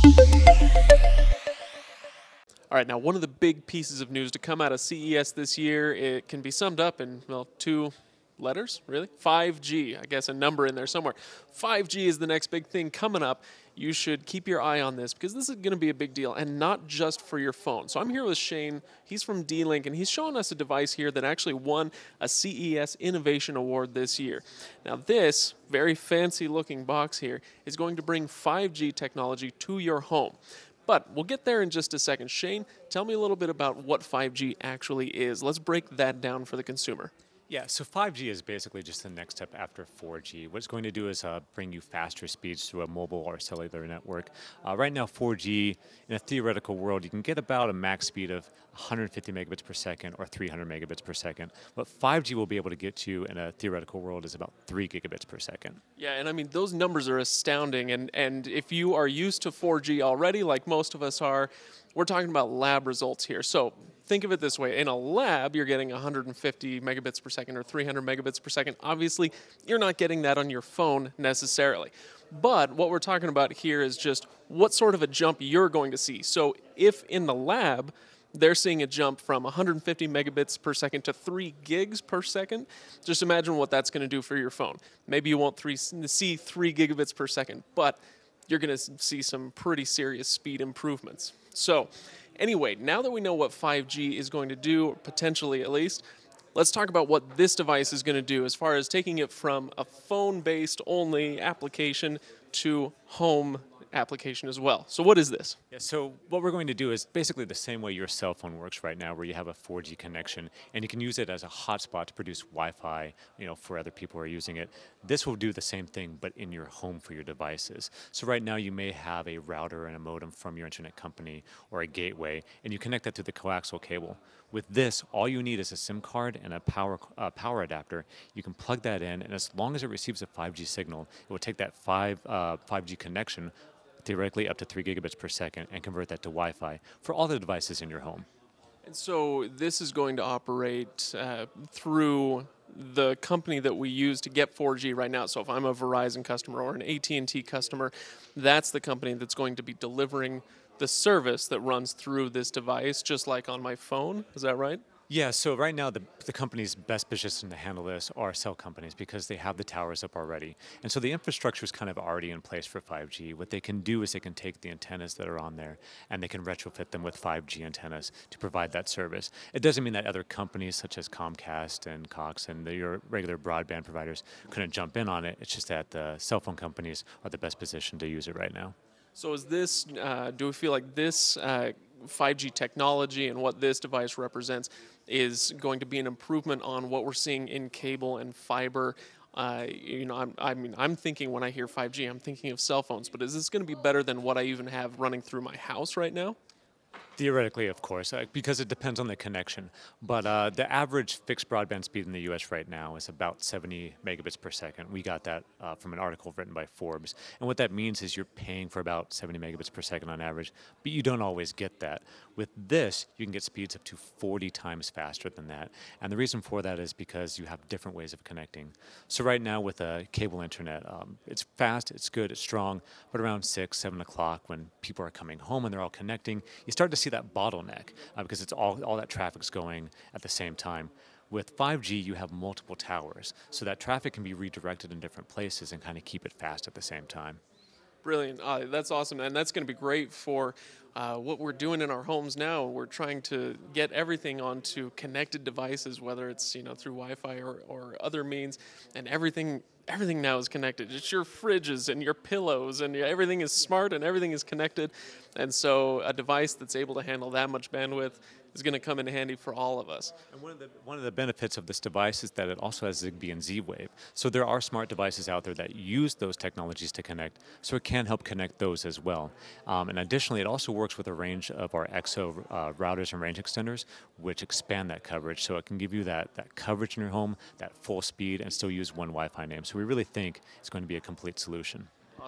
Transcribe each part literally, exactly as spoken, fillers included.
All right, now one of the big pieces of news to come out of C E S this year, it can be summed up in, well, two letters, really? five G, I guess a number in there somewhere. five G is the next big thing coming up. You should keep your eye on this because this is going to be a big deal, and not just for your phone. So I'm here with Shane. He's from D-Link, and he's showing us a device here that actually won a C E S Innovation Award this year. Now this very fancy-looking box here is going to bring five G technology to your home. But we'll get there in just a second. Shane, tell me a little bit about what five G actually is. Let's break that down for the consumer. Yeah, so five G is basically just the next step after four G. What it's going to do is uh, bring you faster speeds through a mobile or cellular network. Uh, right now, four G, in a theoretical world, you can get about a max speed of one hundred fifty megabits per second or three hundred megabits per second. What five G will be able to get you in a theoretical world is about three gigabits per second. Yeah, and I mean, those numbers are astounding. And, and if you are used to four G already, like most of us are, we're talking about lab results here. So think of it this way. In a lab, you're getting one hundred fifty megabits per second or three hundred megabits per second. Obviously, you're not getting that on your phone necessarily. But what we're talking about here is just what sort of a jump you're going to see. So if in the lab, they're seeing a jump from one hundred fifty megabits per second to three gigs per second, just imagine what that's going to do for your phone. Maybe you won't three, see three gigabits per second, but you're going to see some pretty serious speed improvements. So anyway, now that we know what five G is going to do, potentially at least, let's talk about what this device is going to do as far as taking it from a phone-based only application to home application as well. So what is this? Yeah, so what we're going to do is basically the same way your cell phone works right now, where you have a four G connection and you can use it as a hotspot to produce Wi-Fi, you know, for other people who are using it. This will do the same thing, but in your home for your devices. So right now you may have a router and a modem from your internet company or a gateway, and you connect that to the coaxial cable. With this, all you need is a SIM card and a power uh, power adapter. You can plug that in, and as long as it receives a five G signal, it will take that five, uh, five G connection theoretically up to three gigabits per second and convert that to Wi-Fi for all the devices in your home. And so this is going to operate uh, through the company that we use to get four G right now. So if I'm a Verizon customer or an A T and T customer, that's the company that's going to be delivering the service that runs through this device, just like on my phone. Is that right? Yeah, so right now the, the companies best positioned to handle this are cell companies because they have the towers up already. And so the infrastructure is kind of already in place for five G. What they can do is they can take the antennas that are on there and they can retrofit them with five G antennas to provide that service. It doesn't mean that other companies such as Comcast and Cox and the, your regular broadband providers couldn't jump in on it. It's just that the cell phone companies are the best positioned to use it right now. So is this, uh, do we feel like this uh, five G technology and what this device represents is going to be an improvement on what we're seeing in cable and fiber? Uh, you know, I'm, I mean, I'm thinking when I hear five G, I'm thinking of cell phones, but is this going to be better than what I even have running through my house right now? Theoretically, of course, uh, because it depends on the connection. But uh, the average fixed broadband speed in the U S right now is about seventy megabits per second. We got that uh, from an article written by Forbes. And what that means is you're paying for about seventy megabits per second on average, but you don't always get that. With this, you can get speeds up to forty times faster than that. And the reason for that is because you have different ways of connecting. So right now with a cable internet, um, it's fast, it's good, it's strong, but around six, seven o'clock when people are coming home and they're all connecting, you start to see that bottleneck uh, because it's all, all that traffic's going at the same time. With five G, you have multiple towers, so that traffic can be redirected in different places and kind of keep it fast at the same time. Brilliant. Uh, that's awesome. And that's going to be great for uh, what we're doing in our homes now. We're trying to get everything onto connected devices, whether it's, you know, through Wi-Fi or, or other means, and everything everything now is connected. It's your fridges and your pillows, and your, everything is smart and everything is connected. And so a device that's able to handle that much bandwidth is going to come in handy for all of us. And one of the one of the benefits of this device is that it also has Zigbee and Z-Wave. So there are smart devices out there that use those technologies to connect, so it can help connect those as well. Um, and additionally, it also works with a range of our X O uh, routers and range extenders, which expand that coverage. So it can give you that, that coverage in your home, that full speed, and still use one Wi-Fi name. So we really think it's going to be a complete solution. Awesome.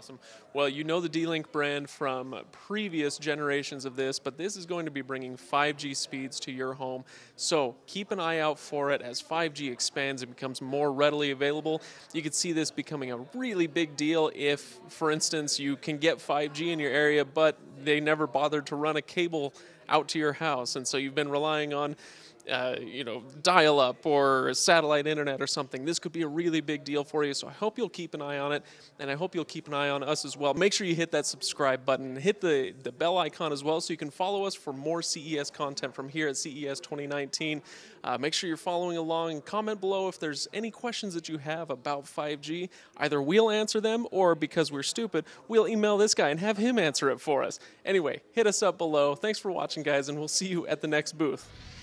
Awesome. Well, you know the D-Link brand from previous generations of this, but this is going to be bringing five G speeds to your home. So keep an eye out for it as five G expands and becomes more readily available. You could see this becoming a really big deal if, for instance, you can get five G in your area, but they never bothered to run a cable out to your house, and so you've been relying on Uh, you know, dial-up or satellite internet or something. This could be a really big deal for you, so I hope you'll keep an eye on it, and I hope you'll keep an eye on us as well. Make sure you hit that subscribe button, hit the, the bell icon as well so you can follow us for more C E S content from here at C E S twenty nineteen. Uh, make sure you're following along, and comment below if there's any questions that you have about five G. Either we'll answer them, or because we're stupid, we'll email this guy and have him answer it for us. Anyway, hit us up below. Thanks for watching, guys, and we'll see you at the next booth.